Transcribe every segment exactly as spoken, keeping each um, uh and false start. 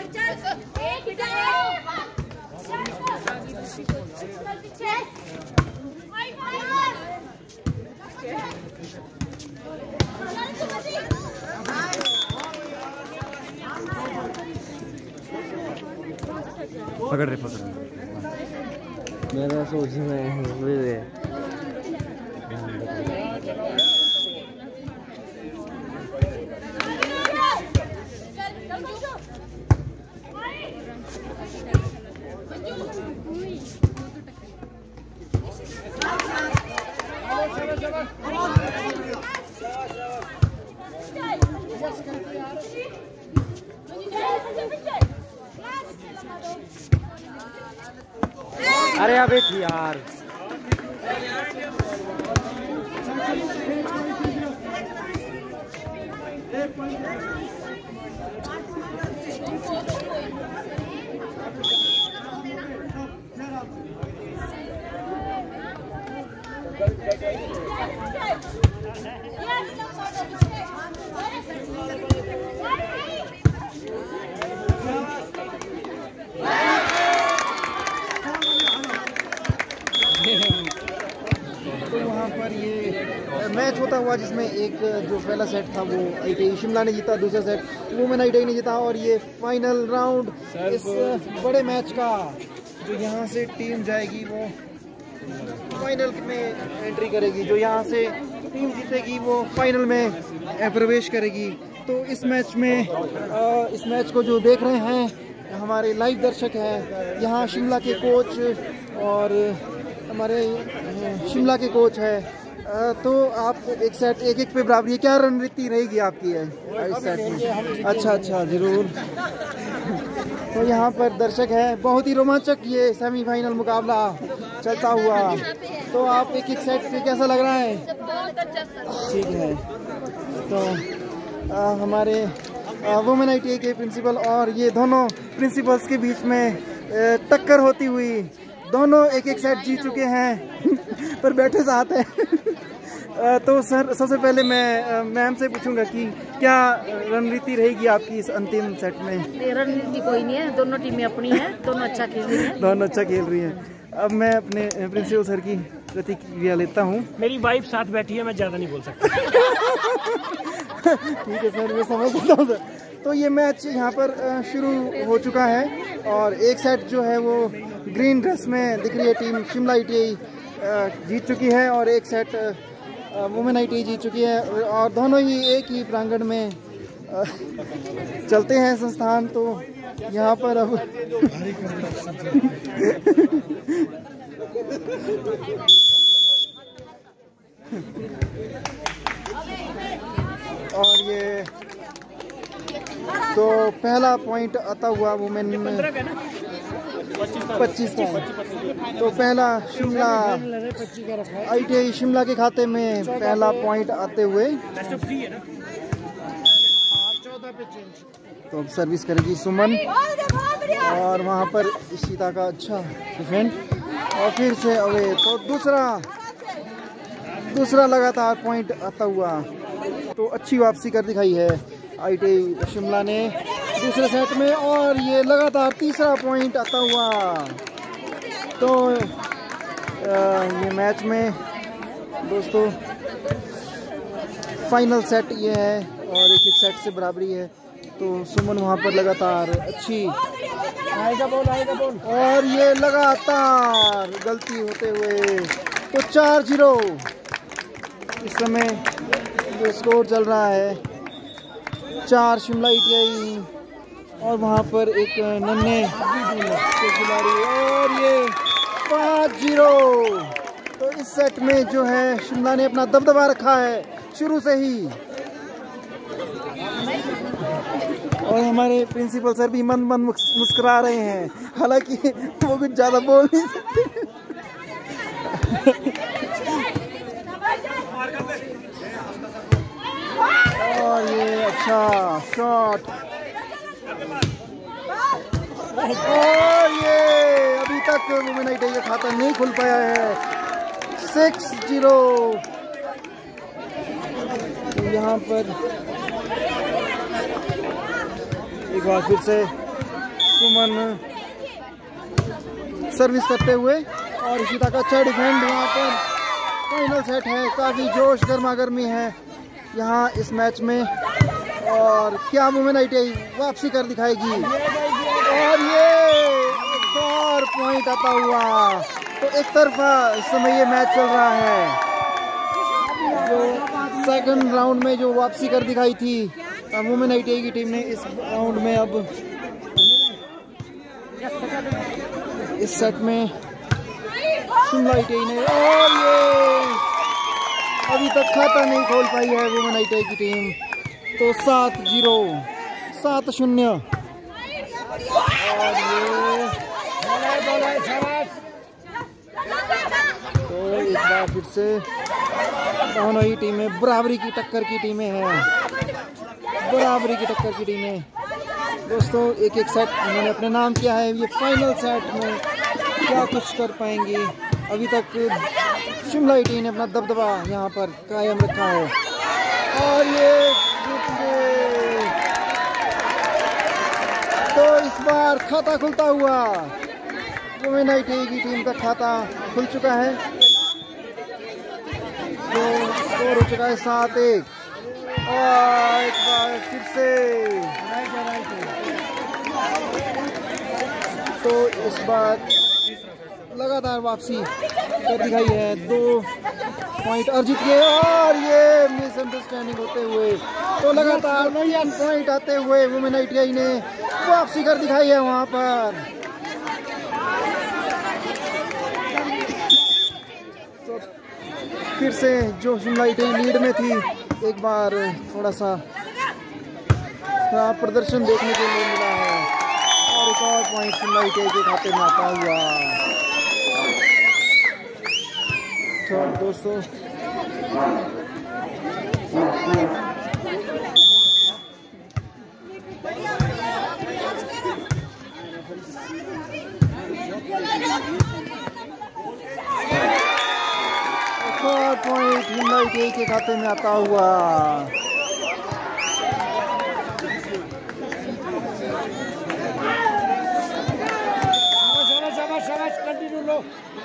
पकड़ रहे पकड़ रहे मेरा सोच में अरे अबे थी यार तो वहाँ पर ये मैच होता हुआ जिसमें एक जो पहला सेट था वो आईटीआई शिमला ने जीता, दूसरा सेट वुमेन आईटीआई ने जीता और ये फाइनल राउंड इस बड़े मैच का जो यहाँ से टीम जाएगी वो फाइनल में एंट्री करेगी, जो यहाँ से टीम जीतेगी वो फाइनल में प्रवेश करेगी। तो इस मैच में इस मैच को जो देख रहे हैं हमारे लाइव दर्शक हैं, यहाँ शिमला के कोच और हमारे शिमला के कोच है, तो आप एक सेट एक एक पे बराबरी है, क्या रणनीति रहेगी आपकी है इस सेट में? अच्छा अच्छा जरूर। तो यहाँ पर दर्शक है, बहुत ही रोमांचक ये सेमीफाइनल मुकाबला चलता हुआ। तो आप एक एक सेट पे कैसा लग रहा है? ठीक है। तो आ, हमारे वुमेन आईटीआई के प्रिंसिपल और ये दोनों प्रिंसिपल्स के बीच में टक्कर होती हुई दोनों एक एक सेट जीत चुके हैं पर बैठे साथ हैं। तो सर सबसे पहले मैं मैम से पूछूंगा कि क्या रणनीति रहेगी आपकी इस अंतिम सेट में? रणनीति कोई नहीं है, दोनों टीमें अपनी हैं, दोनों अच्छा खेल रही हैं। दोनों अच्छा खेल रही हैं। अब मैं अपने प्रिंसिपल सर की प्रतिक्रिया लेता हूँ। मेरी वाइफ साथ बैठी है, मैं ज़्यादा नहीं बोल सकता। ठीक है सर, मैं समझ सकता हूँ सर। तो ये मैच यहाँ पर शुरू हो चुका है और एक सेट जो है वो ग्रीन ड्रेस में दिख रही है टीम शिमला आईटीआई जीत चुकी है और एक सेट वुमेन आईटीआई जीत चुकी है और दोनों ही एक ही प्रांगण में चलते हैं संस्थान। तो यहाँ पर अब और ये तो पहला पॉइंट आता हुआ वुमेन में पच्चीस पॉइंट। तो पहला शिमला आईटीआई शिमला के खाते में पहला पॉइंट आते हुए तो अब सर्विस करेगी सुमन और वहां पर इशिता का अच्छा डिफेंड और फिर से अवे। तो दूसरा दूसरा लगातार पॉइंट आता हुआ, तो अच्छी वापसी कर दिखाई है आईटीआई शिमला ने दूसरे सेट में और ये लगातार तीसरा पॉइंट आता हुआ। तो आ, ये मैच में दोस्तों फाइनल सेट ये है और एक एक सेट से बराबरी है। तो सुमन वहाँ पर लगातार अच्छी आएगा बॉल आएगा बॉल और ये लगातार गलती होते हुए तो चार जीरो इस समय जो स्कोर चल रहा है, चार शिमला आईटीआई और वहाँ पर एक नन्हे खिलाड़ी और ये पाँच जीरो। तो इस सेट में जो है शिमला ने अपना दबदबा रखा है शुरू से ही और हमारे प्रिंसिपल सर भी मन मन मुस्कुरा रहे हैं, हालांकि वो कुछ ज़्यादा बोल नहीं सकते। और ये अच्छा शॉट और ये अभी तक वुमेन आईटीआई का खाता नहीं खुल पाया है, सिक्स जीरो। तो यहाँ पर एक बार फिर से सुमन सर्विस करते हुए और इशिता का अच्छा डिफेंड। यहाँ पर फाइनल सेट है, काफ़ी जोश गर्मा गर्मी है यहाँ इस मैच में। और क्या वुमेन आई टी आई वापसी कर दिखाएगी और ये एक और पॉइंट आता हुआ। तो एक तरफा इस समय ये मैच चल रहा है। जो सेकंड राउंड में जो वापसी कर दिखाई थी वुमेन आई टी आई की टीम ने, इस राउंड में अब इस सेट में शिमला आई टी आई ने, और ये अभी तक खाता नहीं खोल पाई है वुमेन आई टी आई की टीम। तो सात जीरो सात शून्य और ये तो एक बार फिर से दोनों ही टीमें बराबरी की टक्कर की टीमें हैं, बराबरी की टक्कर की टीमें। दोस्तों एक एक सेट उन्होंने अपने नाम किया है। ये फाइनल सेट में क्या कुछ कर पाएंगी। अभी तक शिमला आई टी आई ने अपना दबदबा यहाँ पर कायम रखा है और ये तो इस बार खाता खुलता हुआ वुमेन आई टी आई की टीम का खाता खुल चुका है। तो स्कोर हो चुका है सात एक और एक बार फिर से तो इस बार लगातार वापसी कर दिखाई है। दो पॉइंट अर्जित किए और ये मिसअंडरस्टैंडिंग होते हुए तो लगातार पॉइंट आते हुए वुमेन आई टी आई ने वापसी कर दिखाई है वहां पर। तो फिर से जो Shimla I T I lead में थी, एक बार थोड़ा सा खराब प्रदर्शन देखने के लिए मिला है और एक और point Shimla I T I के खाते में आता हुआ। तो दोस्तों एक और point Shimla I T I के खाते में आता हुआ। कंटिन्यू लो।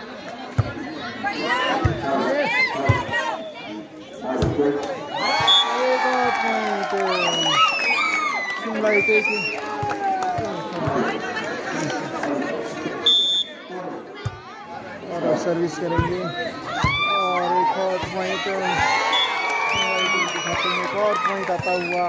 एक और point Shimla I T I की और सर्विस करेंगे और एक और point Shimla I T I के खाते में एक और पॉइंट आता हुआ।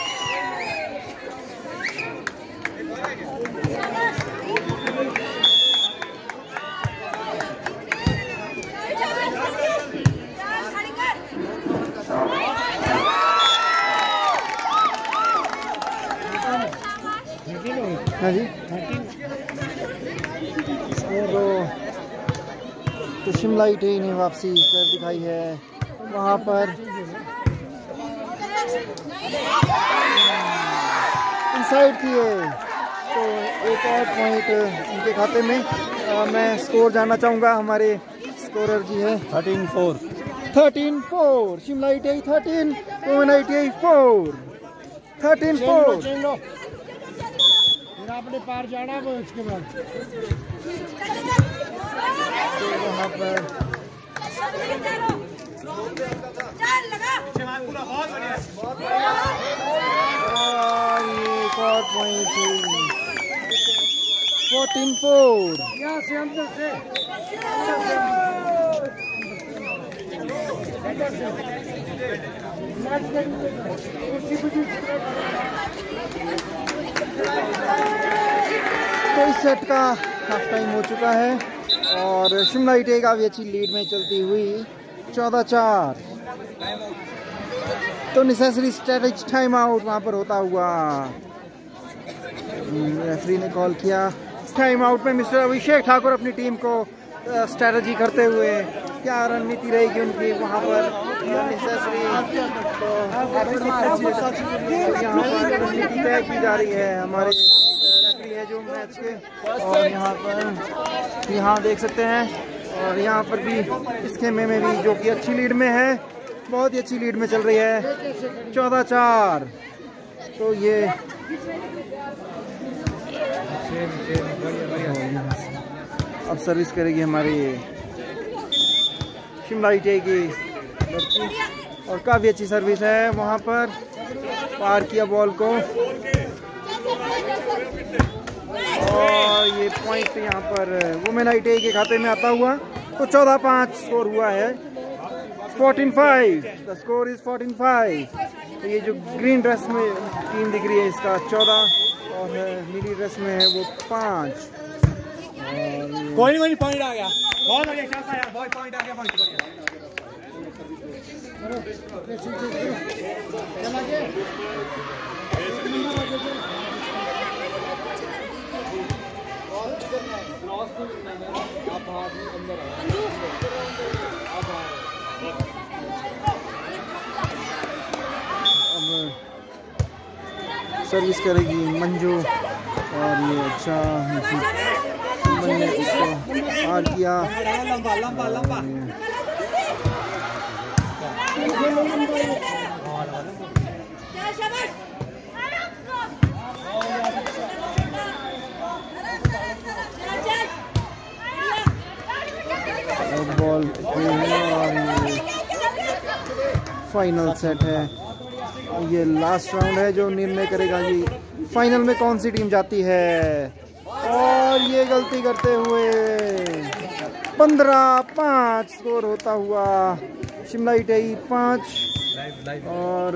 हाँ जी तो, तो शिमला आई टी आई ने वापसी कर दिखाई है वहाँ पर। इनसाइड थी ये तो एक और पॉइंट उनके खाते में। आ, मैं स्कोर जानना चाहूँगा, हमारे स्कोरर जी है। Thirteen four thirteen four Shimla I T I thirteen women I T I four thirteen four. आपने पार जाना वो उसके बाद तो यहाँ पर एक और पॉइंट फोर्टीन फोर। यहाँ से अंदर से तो इस सेट का हाफ टाइम हो चुका है और शिमला आई टी आई काफी अच्छी लीड में चलती हुई चौदह चार। तो नेसेसरी स्ट्रेटेजी टाइम आउट वहां पर होता हुआ रेफरी ने कॉल किया। टाइम आउट में मिस्टर अभिषेक ठाकुर अपनी टीम को स्ट्रेटेजी करते हुए क्या रणनीति रहेगी उनकी वहां पर नेसेसरी तो यहाँ पर रणनीति तय की जा रही है। हमारे रेफरी है जो मैच के और यहाँ पर यहाँ देख सकते हैं और यहाँ पर भी इस खेमे में भी जो कि अच्छी लीड में है, बहुत ही अच्छी लीड में चल रही है चौदह चार। तो ये अब सर्विस करेगी हमारी शिमला आई की लड़की और काफ़ी अच्छी सर्विस है। वहाँ पर पार किया बॉल को और ये पॉइंट यहाँ पर वुमेन आई के खाते में आता हुआ। तो चौदह पाँच स्कोर हुआ है, fourteen five, the score is fourteen five. तो ये जो ग्रीन ड्रेस में टीम दिख रही है इसका चौदह और नीली ड्रेस में है वो पाँच। कोई नहीं, पॉइंट आ गया, बहुत बढ़िया, शाबाश, बहुत पॉइंट आ गया, पॉइंट बढ़िया। अब सर्विस करेगी मंजू और ये अच्छा मैंने इसको पार किया। लंबा लंबा लंबा बॉल और फाइनल सेट है। ये लास्ट राउंड है जो निर्णय करेगा कि फाइनल में कौन सी टीम जाती है। और ये गलती करते हुए पंद्रह पाँच स्कोर होता हुआ शिमला आई पाँच और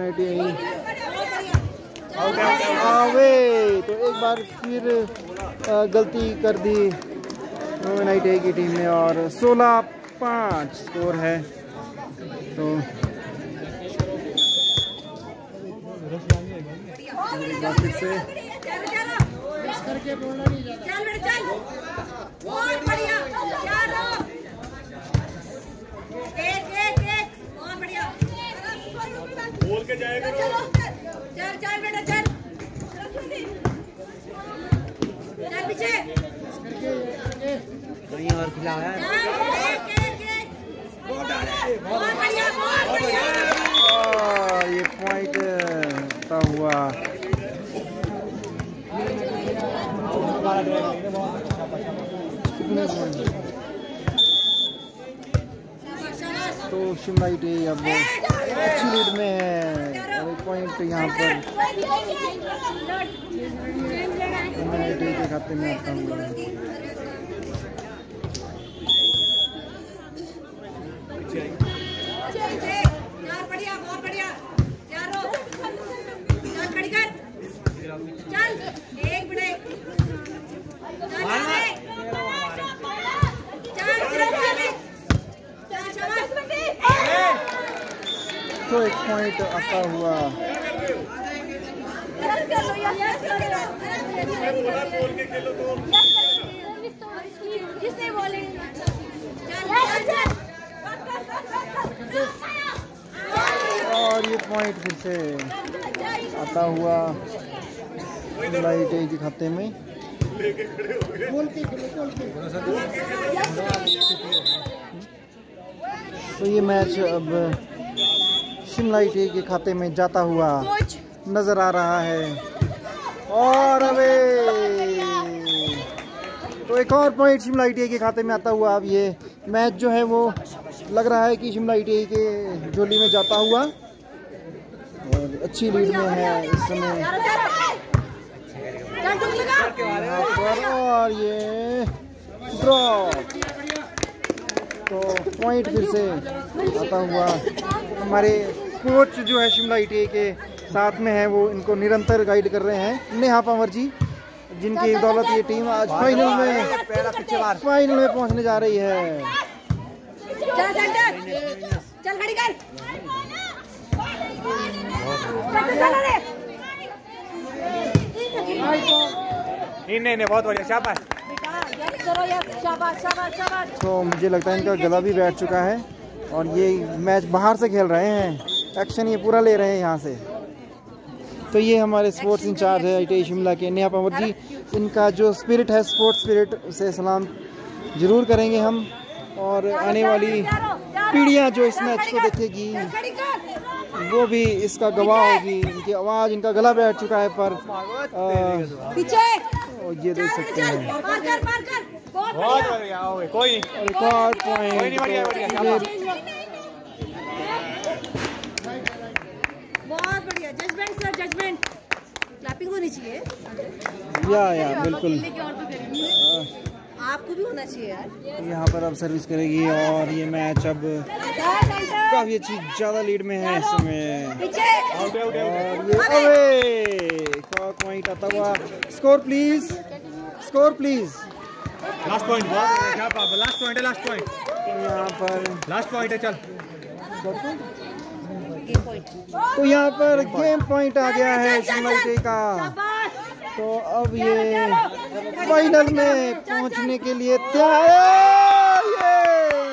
आवे। तो एक बार फिर गलती कर दी वुमेन आई की टीम ने और सोलह पाँच स्कोर है। तो फिर से बोल के जाएगा, चल चल बेटा चल, चल पीछे कहीं और खिलाया है। बहुत बढ़िया, बहुत बढ़िया। ये पॉइंट होता हुआ तो शिमला आई अब अच्छी लीड में है और एक पॉइंट यहाँ पर शिमला आई के खाते में आता हुआ। बढ़िया, बहुत बढ़िया, चल खड़ी कर, चल एक मिनट, तो एक पॉइंट आता हुआ और ये पॉइंट फिर से आता हुआ लाइट के खाते में। तो ये मैच अब शिमला आई के खाते में जाता हुआ नजर आ रहा है। और अबे तो एक और पॉइंट शिमला आई के खाते में आता हुआ। अब ये मैच जो है वो लग रहा है कि शिमला आई के झोली में जाता हुआ और अच्छी लीड में है इस समय यहाँ पर। और ये ड्रॉ, तो पॉइंट फिर से आता हुआ। हमारे कोच जो है शिमला आई के साथ में है वो इनको निरंतर गाइड कर रहे हैं, नेहा पंवर जी, जिनकी बदौलत ये टीम आज फाइनल में फाइनल में पहुंचने जा रही है। चल चल चल खड़ी कर, नहीं नहीं नहीं, बहुत बढ़िया, शाबाश। तो मुझे लगता है इनका गला भी बैठ चुका है और ये मैच बाहर से खेल रहे हैं, एक्शन ये पूरा ले रहे हैं यहाँ से। तो ये हमारे स्पोर्ट्स इंचार्ज है आई शिमला के नेहा पंवर जी, इनका जो स्पिरिट है, स्पोर्ट्स स्पिरिट, से सलाम जरूर करेंगे हम। और आने वाली पीढ़ियाँ जो इस मैच को देखेगी वो भी इसका गवाह होगी। इनकी आवाज़, इनका गला बैठ चुका है, पर पीछे ये देख सकते हैं। मार कर मार कर बहुत बहुत बढ़िया, ओए कोई नहीं, रिकॉर्ड कोई नहीं, बढ़िया बढ़िया, पॉइंट। बहुत बढ़िया जजमेंट सर, जजमेंट क्लैपिंग होनी चाहिए या या बिल्कुल, आपको भी होना चाहिए यार। यहाँ पर अब सर्विस करेगी और ये मैच अब काफी अच्छी ज्यादा लीड में है इस समय। पीछे आउट आउट और ये अवे का पॉइंट आता हुआ। Score please, score please. Last point, बहुत क्या बात है, लास्ट पॉइंट है, लास्ट पॉइंट, यहाँ पर लास्ट पॉइंट है, चल गेम पॉइंट। तो यहाँ पर गेम पॉइंट आ गया है शिमला यूटी का। तो अब ये फाइनल में पहुंचने के लिए तैयार है।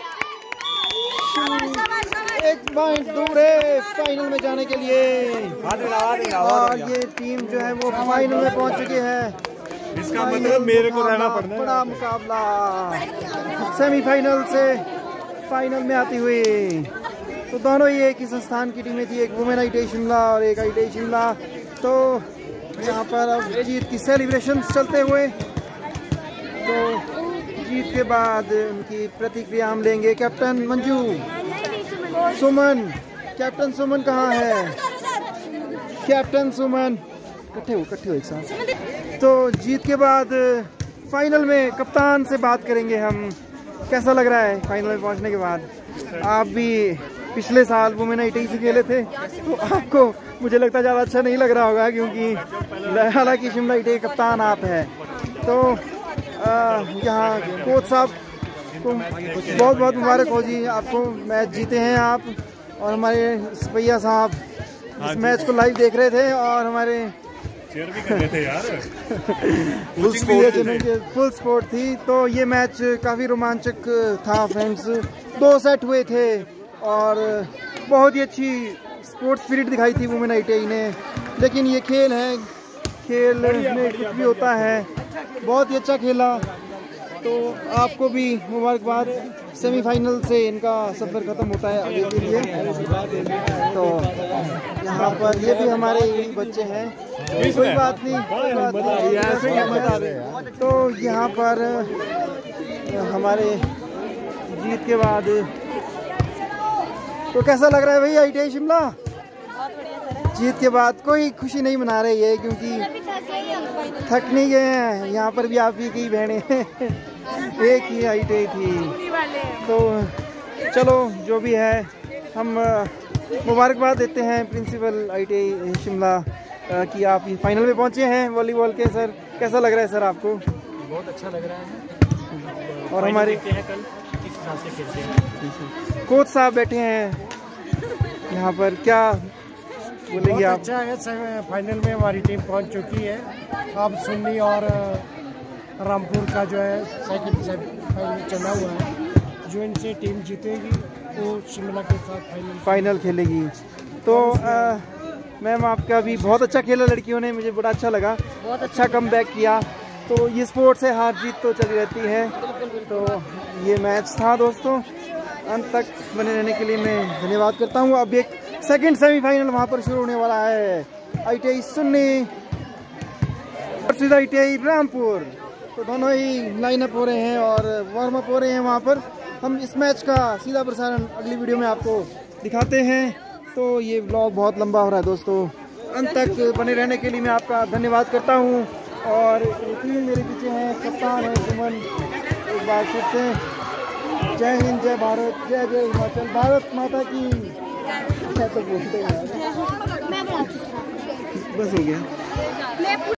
एक पॉइंट दूर है फाइनल में जाने के लिए। और ये टीम जो है वो फाइनल में पहुंच चुकी है। इसका मतलब मेरे को रहना पड़ना है। बड़ा मुकाबला सेमीफाइनल से फाइनल में आती हुई। तो दोनों ही एक ही संस्थान की टीमें थी, एक वुमेन आईटीआई शिमला और एक आईटीआई शिमला। तो यहाँ पर अब जीत की सेलिब्रेशन चलते हुए, तो जीत के बाद उनकी प्रतिक्रिया हम लेंगे। कैप्टन मंजू, सुमन, कैप्टन सुमन कहाँ है? कैप्टन सुमन, इकट्ठे हो इकट्ठे हो एक साथ। तो जीत के बाद फाइनल में कप्तान से बात करेंगे हम। कैसा लग रहा है फाइनल में पहुंचने के बाद? आप भी पिछले साल वुमेन आईटीआई से खेले थे, तो आपको मुझे लगता है ज़्यादा अच्छा नहीं लग रहा होगा, क्योंकि हालांकि शिमला आईटीआई कप्तान आप हैं। तो यहाँ कोच साहब को बहुत बहुत मुबारक हो जी, आपको मैच जीते हैं आप। और हमारे भैया साहब इस मैच को लाइव देख रहे थे और हमारे शेयर भी कर रहे थे यार। फुल स्पोर्ट फुल स्पोर्ट थी। तो ये मैच काफ़ी रोमांचक था फ्रेंड्स। दो सेट हुए थे और बहुत ही अच्छी स्पोर्ट्स स्पिरिट दिखाई थी वुमेन आईटीआई ने। लेकिन ये खेल है, खेल में कुछ भी होता है। बहुत ही अच्छा खेला, तो आपको भी मुबारकबाद। सेमीफाइनल से इनका सफ़र ख़त्म होता है अभी के लिए। तो यहाँ पर ये भी हमारे यही बच्चे हैं, कोई बात नहीं, कोई बात नहीं। तो यहाँ पर हमारे जीत के बाद तो कैसा लग रहा है भाई आईटीआई शिमला? जीत के बाद कोई खुशी नहीं मना रही है, क्योंकि थक नहीं गए हैं। यहाँ पर भी आप ही की बहनें एक ही आईटीआई थी। तो चलो जो भी है, हम मुबारकबाद देते हैं प्रिंसिपल आईटीआई शिमला कि आप फाइनल में पहुँचे हैं वॉलीबॉल के। सर कैसा लग रहा है सर आपको? बहुत अच्छा लग रहा है। और हमारे कल किस हिसाब से खेलते हैं। कोच साहब बैठे हैं यहाँ पर, क्या बोलेंगे आप? अच्छा है, फाइनल में हमारी टीम पहुंच चुकी है। अब सुन्नी और रामपुर का जो है सेकंड फाइनल चला हुआ है। जो इनसे टीम जीतेगी वो शिमला के साथ फाइनल फाइनल खेलेगी। तो मैम आपका भी बहुत अच्छा खेला लड़कियों ने, मुझे बड़ा अच्छा लगा, बहुत अच्छा कमबैक किया। तो ये स्पोर्ट्स है, हार जीत तो चली रहती है। तो ये मैच था दोस्तों, अंत तक बने रहने के लिए मैं धन्यवाद करता हूँ। अब एक सेकंड सेमीफाइनल वहाँ पर शुरू होने वाला है, ITI Sunni versus ITI Rampur. तो दोनों ही लाइन अप हो रहे हैं और वार्म अप हो रहे हैं वहाँ पर। हम इस मैच का सीधा प्रसारण अगली वीडियो में आपको दिखाते हैं। तो ये व्लॉग बहुत लंबा हो रहा है दोस्तों, अंत तक बने रहने के लिए मैं आपका धन्यवाद करता हूँ। और टीम मेरे पीछे है, कप्तान है सुमन। एक बार फिर से जय हिंद, जय भारत, जय जय हिमाचल, भारत माता की। तो बोलते हैं बस हो गया।